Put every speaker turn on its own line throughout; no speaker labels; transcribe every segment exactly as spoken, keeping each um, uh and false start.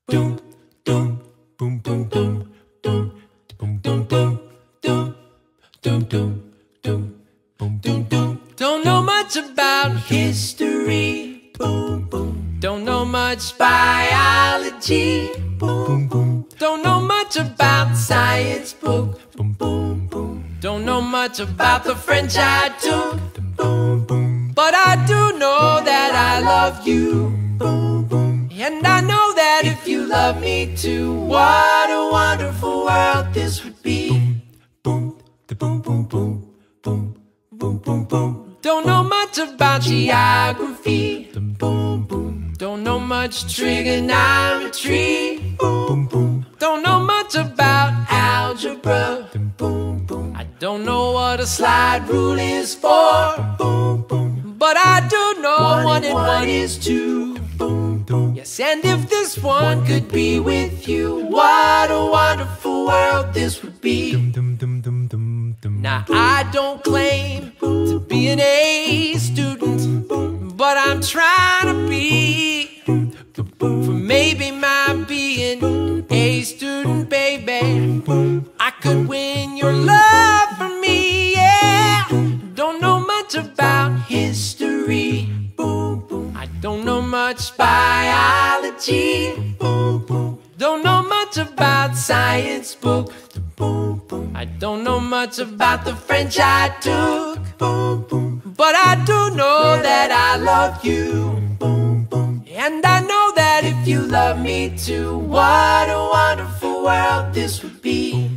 Doom, doom, boom, boom, boom, doom, boom, boom, boom, doom, doom, doom, doom, boom, boom, boom. Don't know much about history. Boom, boom. Don't know much biology. Boom, boom. Don't know much about science book. Boom, boom, boom. Don't know much about the French I took. Boom, boom. But I do know that I love you. Boom, boom. And I know that if you love me too, what a wonderful world this would be. Boom, boom, boom, boom, boom, boom, boom, boom. Don't know much about geography. Boom, boom. Don't know much trigonometry. Boom, boom. Don't know much about algebra. Boom, boom. I don't know what a slide rule is for. Boom, boom. But I do know one, one and one is two. Boom, boom. Yes, and if this one could be with you, what a wonderful world this would be. Now I don't claim to be an A student, but I'm trying to be. For maybe my being an A student, baby, I could win your love for me, yeah. Don't know much about history. I don't know much biology. Don't know much about science book. I don't know much about the French I took. But I do know that I love you. And I know that if you love me too, what a wonderful world this would be.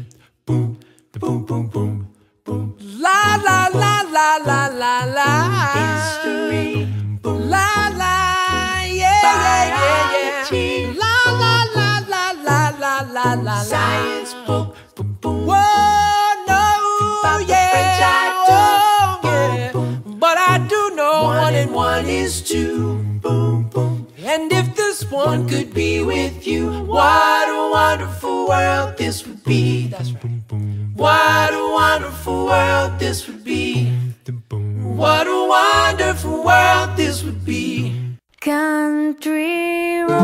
La la la la la la la. History. La la, yeah, yeah, yeah, yeah. La la la la la la la la. Science book. Whoa, no, yeah, oh, yeah. But I do know one and one is two. And if this one could be with you, what a wonderful world this would be. That's right. What a wonderful world this would be. What a wonderful world this would be.
Country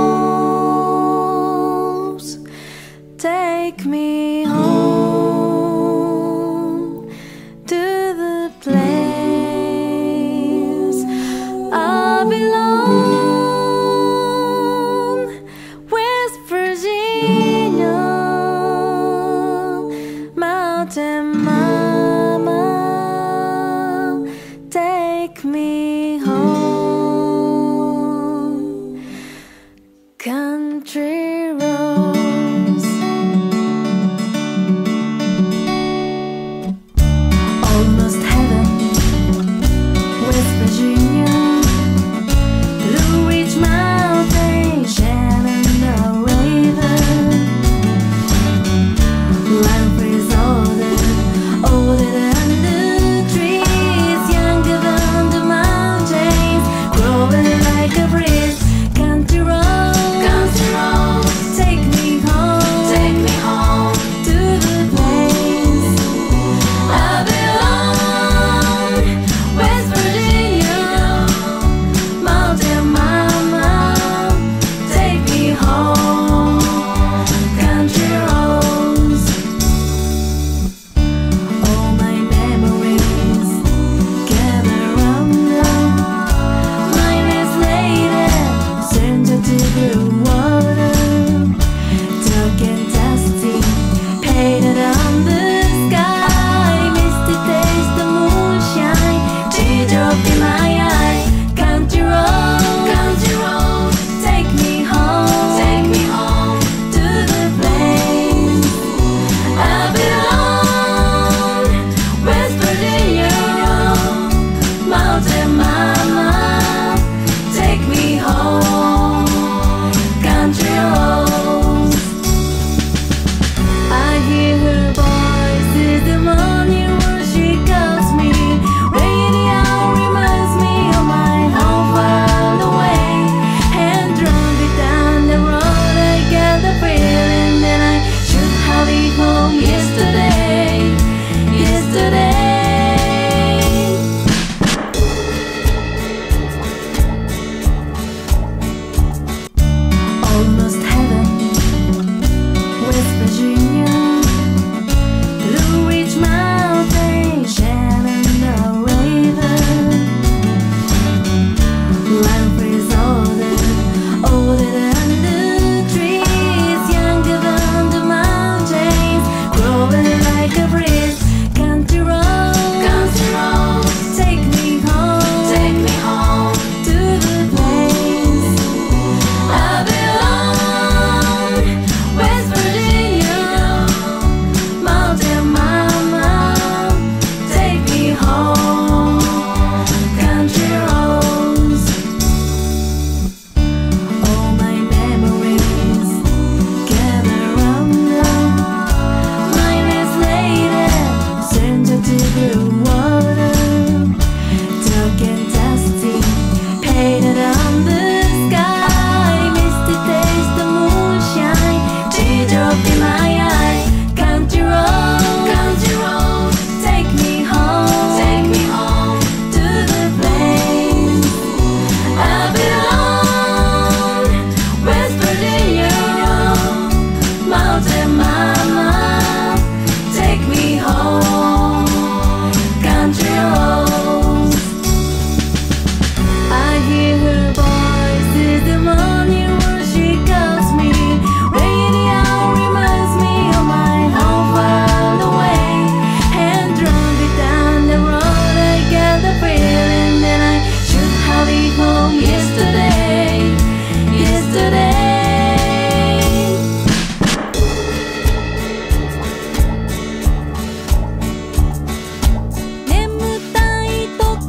roads, take me home to the place I belong. West Virginia, Mountain Mama, take me home. Country